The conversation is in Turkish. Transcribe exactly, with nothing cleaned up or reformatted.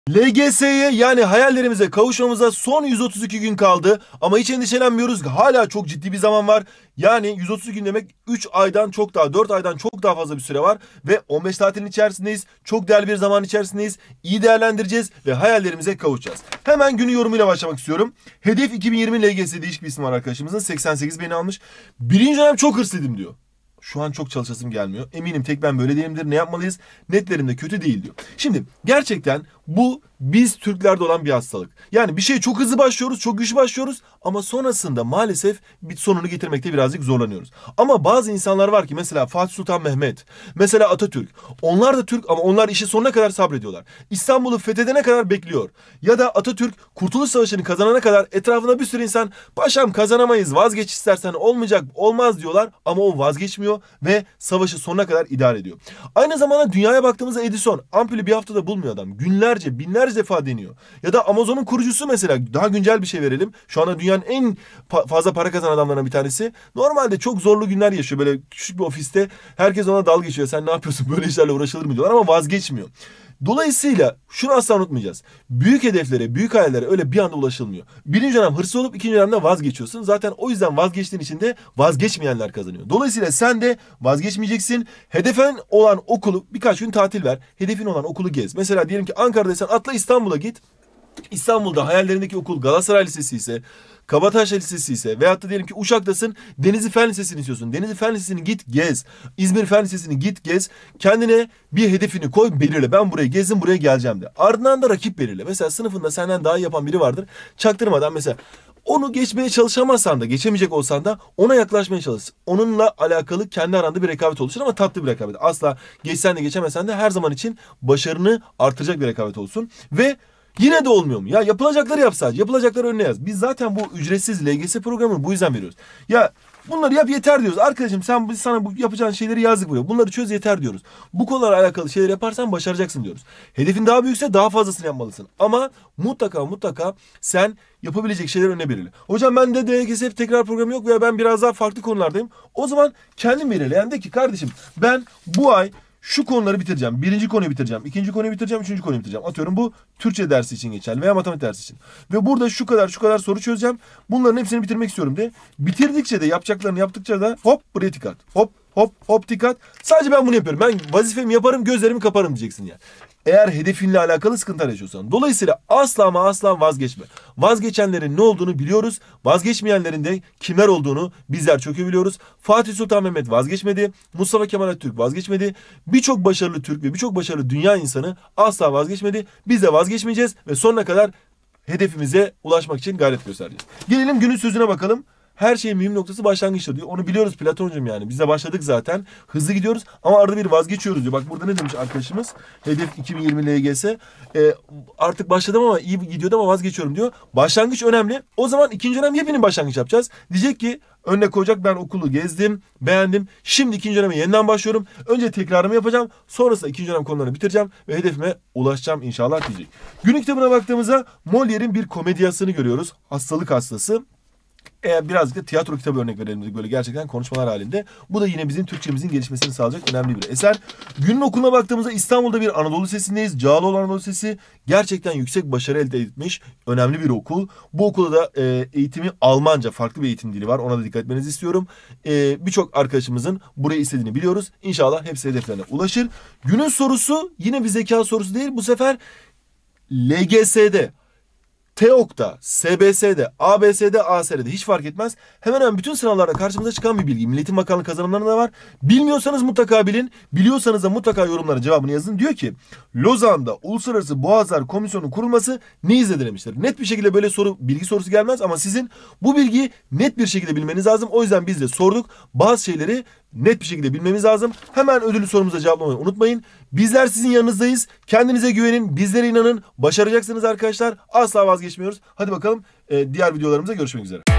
L G S'ye yani hayallerimize kavuşmamıza son yüz otuz iki gün kaldı ama hiç endişelenmiyoruz. Hala çok ciddi bir zaman var. Yani yüz otuz gün demek üç aydan çok daha, dört aydan çok daha fazla bir süre var. Ve on beş tatilin içerisindeyiz. Çok değerli bir zaman içerisindeyiz. İyi değerlendireceğiz ve hayallerimize kavuşacağız. Hemen günü yorumuyla başlamak istiyorum. Hedef iki bin yirmi L G S, değişik bir isim var arkadaşımızın. seksen sekiz beni almış. Birinci dönem çok hırslıydım diyor. Şu an çok çalışasım gelmiyor. Eminim tek ben böyle değilimdir. Ne yapmalıyız? Netlerim de kötü değil diyor. Şimdi gerçekten bu biz Türklerde olan bir hastalık. Yani bir şeye çok hızlı başlıyoruz, çok güçlü başlıyoruz ama sonrasında maalesef bir sonunu getirmekte birazcık zorlanıyoruz. Ama bazı insanlar var ki mesela Fatih Sultan Mehmet, mesela Atatürk. Onlar da Türk ama onlar işi sonuna kadar sabrediyorlar. İstanbul'u fethedene kadar bekliyor. Ya da Atatürk Kurtuluş Savaşı'nı kazanana kadar etrafında bir sürü insan paşam kazanamayız, vazgeç istersen, olmayacak, olmaz diyorlar ama o vazgeçmiyor ve savaşı sonuna kadar idare ediyor. Aynı zamanda dünyaya baktığımızda Edison ampulü bir haftada bulmuyor adam. Günlerce, binlerce defa deniyor. Ya da Amazon'un kurucusu mesela, daha güncel bir şey verelim. Şu anda dünyanın en pa- fazla para kazanan adamlarından bir tanesi. Normalde çok zorlu günler yaşıyor. Böyle küçük bir ofiste herkes ona dalga geçiyor. Sen ne yapıyorsun, böyle işlerle uğraşılır mı diyorlar ama vazgeçmiyor. Dolayısıyla şunu asla unutmayacağız. Büyük hedeflere, büyük hayallere öyle bir anda ulaşılmıyor. Birinci dönem hırslı olup ikinci dönemde vazgeçiyorsun. Zaten o yüzden vazgeçtiğin için de vazgeçmeyenler kazanıyor. Dolayısıyla sen de vazgeçmeyeceksin. Hedefin olan okulu birkaç gün tatil ver. Hedefin olan okulu gez. Mesela diyelim ki Ankara'daysan atla İstanbul'a git. İstanbul'da hayallerindeki okul Galatasaray Lisesi ise, Kabataş Lisesi ise veyahut da diyelim ki Uşak'tasın, Denizli Fen Lisesi'ni istiyorsun. Denizli Fen Lisesi'ni git gez. İzmir Fen Lisesi'ni git gez. Kendine bir hedefini koy, belirle. Ben buraya gezdim, buraya geleceğim de. Ardından da rakip belirle. Mesela sınıfında senden daha iyi yapan biri vardır. Çaktırmadan mesela onu geçmeye çalışamazsan da, geçemeyecek olsan da ona yaklaşmaya çalış. Onunla alakalı kendi aranda bir rekabet oluşur ama tatlı bir rekabet. Asla geçsen de geçemesen de her zaman için başarını artıracak bir rekabet olsun. Ve yine de olmuyor mu? Ya yapılacakları yap sadece. Yapılacakları önüne yaz. Biz zaten bu ücretsiz L G S programını bu yüzden veriyoruz. Ya bunları yap yeter diyoruz. Arkadaşım sen biz sana bu yapacağın şeyleri yazdık buraya. Bunları çöz yeter diyoruz. Bu konularla alakalı şeyler yaparsan başaracaksın diyoruz. Hedefin daha büyükse daha fazlasını yapmalısın. Ama mutlaka mutlaka sen yapabilecek şeyler önüne belirle. Hocam ben de D G S tekrar programı yok veya ben biraz daha farklı konulardayım. O zaman kendin belirle. Yani de ki kardeşim ben bu ay şu konuları bitireceğim. Birinci konuyu bitireceğim. İkinci konuyu bitireceğim. Üçüncü konuyu bitireceğim. Atıyorum bu Türkçe dersi için geçerli veya matematik dersi için. Ve burada şu kadar şu kadar soru çözeceğim. Bunların hepsini bitirmek istiyorum de. Bitirdikçe de yapacaklarını yaptıkça da hop buraya dikkat. Hop hop hop dikkat. Sadece ben bunu yapıyorum. Ben vazifemi yaparım, gözlerimi kaparım diyeceksin yani. Eğer hedefinle alakalı sıkıntılar yaşıyorsan. Dolayısıyla asla ama asla vazgeçme. Vazgeçenlerin ne olduğunu biliyoruz. Vazgeçmeyenlerin de kimler olduğunu bizler çok iyi biliyoruz. Fatih Sultan Mehmet vazgeçmedi. Mustafa Kemal Atatürk vazgeçmedi. Birçok başarılı Türk ve birçok başarılı dünya insanı asla vazgeçmedi. Biz de vazgeçmeyeceğiz ve sonuna kadar hedefimize ulaşmak için gayret göstereceğiz. Gelelim günün sözüne bakalım. Her şeyin mühim noktası başlangıçta diyor. Onu biliyoruz Platoncum yani. Biz de başladık zaten. Hızlı gidiyoruz ama arada bir vazgeçiyoruz diyor. Bak burada ne demiş arkadaşımız? Hedef iki bin yirmi L G S. Ee, artık başladım ama iyi gidiyordu ama vazgeçiyorum diyor. Başlangıç önemli. O zaman ikinci dönem yepyeni başlangıç yapacağız. Diyecek ki önüne koyacak ben okulu gezdim, beğendim. Şimdi ikinci döneme yeniden başlıyorum. Önce tekrarımı yapacağım. Sonrasında ikinci dönem konularını bitireceğim ve hedefime ulaşacağım inşallah diyecek. Günün kitabına baktığımızda Molière'in bir komedyasını görüyoruz. Hastalık hastası. Eğer birazcık da tiyatro kitabı örnek verelim böyle gerçekten konuşmalar halinde. Bu da yine bizim Türkçemizin gelişmesini sağlayacak önemli bir eser. Günün okuluna baktığımızda İstanbul'da bir Anadolu Lisesi'ndeyiz. Cağaloğlu Anadolu Lisesi gerçekten yüksek başarı elde etmiş önemli bir okul. Bu okulda da e, eğitimi Almanca, farklı bir eğitim dili var. Ona da dikkat etmenizi istiyorum. E, Birçok arkadaşımızın burayı istediğini biliyoruz. İnşallah hepsi hedeflerine ulaşır. Günün sorusu yine bir zeka sorusu değil. Bu sefer L G S'de, TEOK'ta, S B S'de, A B S'de, A S R'de hiç fark etmez. Hemen hemen bütün sınavlarda karşımıza çıkan bir bilgi. Milli Eğitim Bakanlığı kazanımlarında da var. Bilmiyorsanız mutlaka bilin. Biliyorsanız da mutlaka yorumlara cevabını yazın. Diyor ki Lozan'da Uluslararası Boğazlar Komisyonu'nun kurulması ne izledi demişler. Net bir şekilde böyle soru, bilgi sorusu gelmez ama sizin bu bilgiyi net bir şekilde bilmeniz lazım. O yüzden biz de sorduk. Bazı şeyleri net bir şekilde bilmemiz lazım. Hemen ödüllü sorumuza cevaplamayı unutmayın. Bizler sizin yanınızdayız. Kendinize güvenin. Bizlere inanın. Başaracaksınız arkadaşlar. Asla vazgeçmiyoruz. Hadi bakalım diğer videolarımıza görüşmek üzere.